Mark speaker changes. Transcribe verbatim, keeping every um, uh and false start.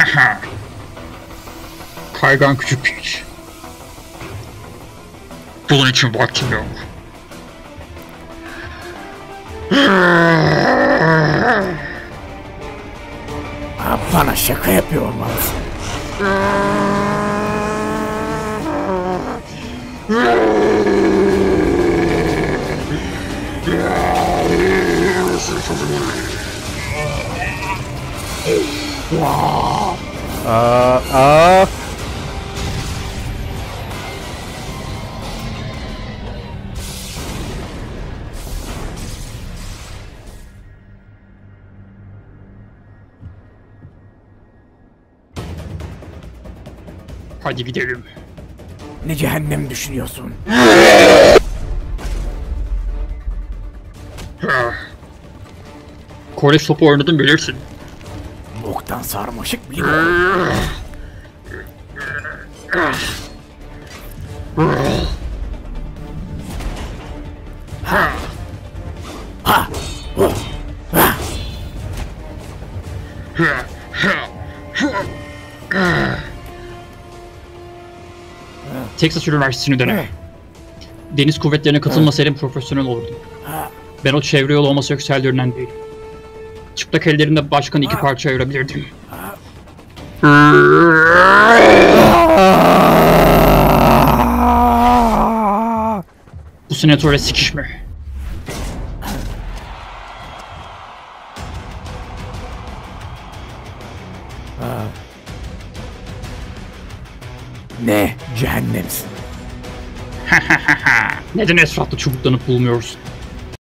Speaker 1: Kaygan küçük piç. Bunun için vaktim yok.
Speaker 2: Bana şaka yapıyor olmalısın.
Speaker 3: Aa, aa.
Speaker 1: Hadi gidelim.
Speaker 2: Ne cehennem düşünüyorsun?
Speaker 1: Kolej topu oynadım bilirsin.
Speaker 2: Boktan sarmaşık biliyorum. Ha. Ha. Oh. Ha.
Speaker 1: Texas Üniversitesi'ni dene. Deniz kuvvetlerine katılmasaydım profesyonel olurdum. Ben o çevre yolu homoseksüel görünen değilim. Çıplak ellerimle başkanı iki parça ayırabilirdim. Bu senatöre sikişme.
Speaker 2: Ne cehennemsin?
Speaker 1: Neden etrafta çubuklanıp bulmuyorsun?